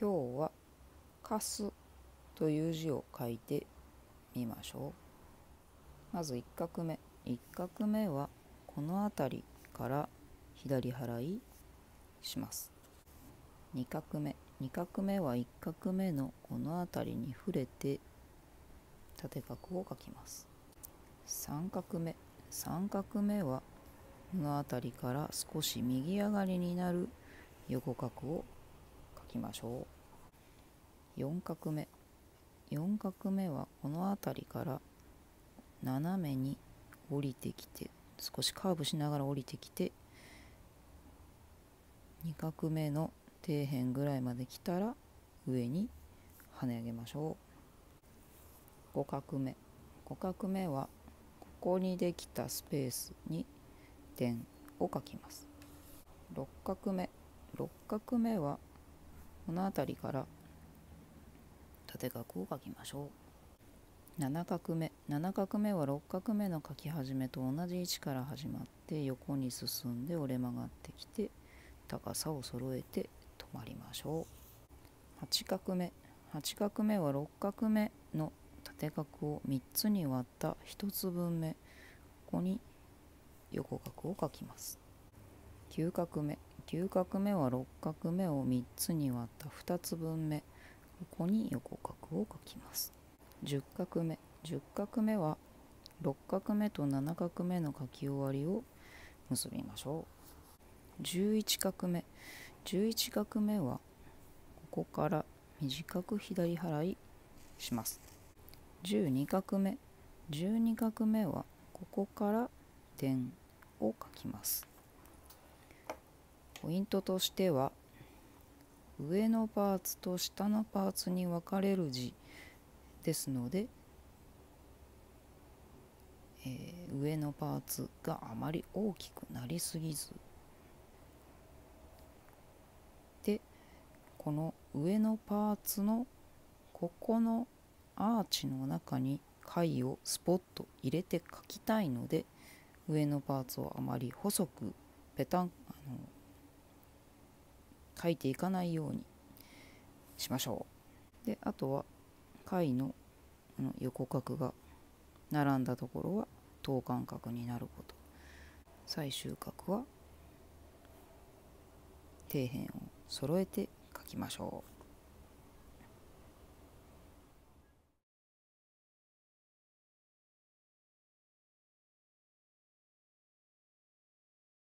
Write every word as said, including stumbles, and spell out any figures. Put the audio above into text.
今日はかすという字を書いてみましょう。まずいっ画目。いっ画目はこの辺りから左払いします。に画目。に画目はいっ画目のこの辺りに触れて縦画を書きます。さん画目。さん画目はこの辺りから少し右上がりになる横画を書きましょう。よん画目。よん画目はこの辺りから斜めに降りてきて、少しカーブしながら降りてきて、に画目の底辺ぐらいまで来たら上に跳ね上げましょう。ご画目。ご画目はここにできたスペースに点を書きます。ろっ画目。ろっ画目はこの辺りから縦画を書きましょう。なな画目。なな画目はろっ画目の書き始めと同じ位置から始まって横に進んで折れ曲がってきて高さを揃えて止まりましょう。はち画目。はち画目はろっ画目の縦画をみっつに割ったひとつぶんめ、ここに横画を書きます。きゅう画目。きゅう画目はろっ画目をみっつに割ったふたつぶんめ、ここに横画を書きます。じゅっ画目。じゅっ画目はろっ画目となな画目の書き終わりを結びましょう。じゅういち画目。じゅういち画目はここから短く左払いします。じゅうに画目。じゅうに画目はここから点を書きます。ポイントとしては、上のパーツと下のパーツに分かれる字ですので、えー、上のパーツがあまり大きくなりすぎずで、この上のパーツのここのアーチの中に貝をスポッと入れて描きたいので、上のパーツをあまり細くペタンあの描いていかないようにしましょう。で、あとは貝のあの横角が並んだところは等間隔になること。最終角は底辺を揃えて描きましょう。